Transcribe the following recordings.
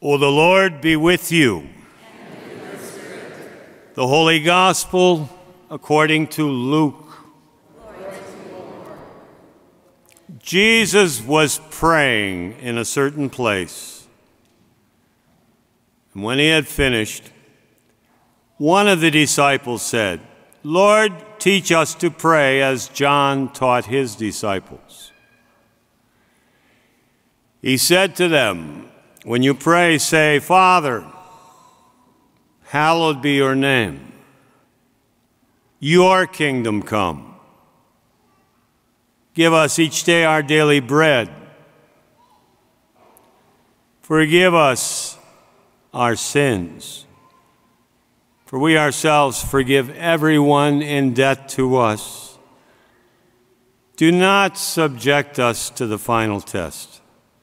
O the Lord be with you. And with your spirit. The Holy Gospel according to Luke. Glory to you, Lord. Jesus was praying in a certain place. And when he had finished, one of the disciples said, "Lord, teach us to pray as John taught his disciples." He said to them, "When you pray, say, 'Father, hallowed be your name. Your kingdom come. Give us each day our daily bread. Forgive us our sins, for we ourselves forgive everyone in debt to us. Do not subject us to the final test."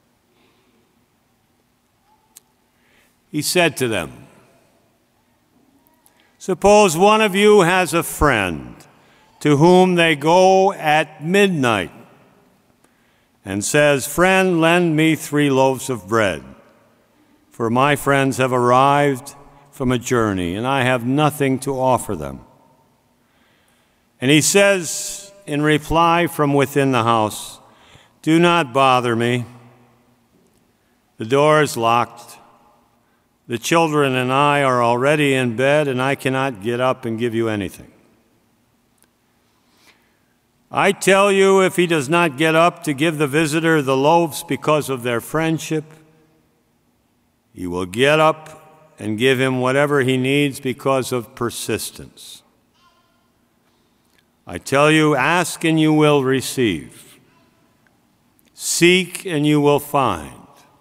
He said to them, "Suppose one of you has a friend to whom they go at midnight and says, 'Friend, lend me 3 loaves of bread, for my friends have arrived from a journey, and I have nothing to offer them.' And he says in reply from within the house, 'Do not bother me. The door is locked. The children and I are already in bed, and I cannot get up and give you anything.' I tell you, if he does not get up to give the visitor the loaves because of their friendship, he will get up and give him whatever he needs because of persistence. I tell you, ask and you will receive. Seek and you will find.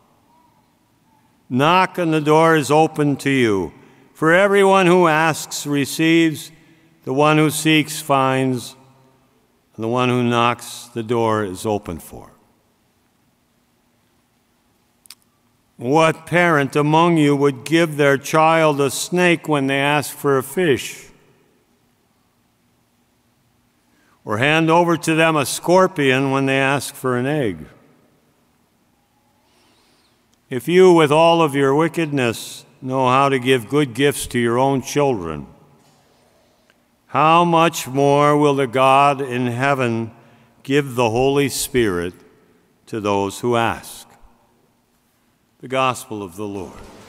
Knock and the door is open to you. For everyone who asks receives, the one who seeks finds, and the one who knocks the door is open for." What parent among you would give their child a snake when they ask for a fish? Or hand over to them a scorpion when they ask for an egg? If you, with all of your wickedness, know how to give good gifts to your own children, how much more will the God in heaven give the Holy Spirit to those who ask? The Gospel of the Lord.